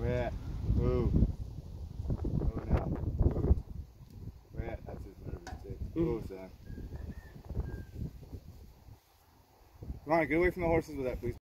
Where at? Move. Move now. Move. Where at? That's his nervous tick. Move, son. Come on, get away from the horses with that, please.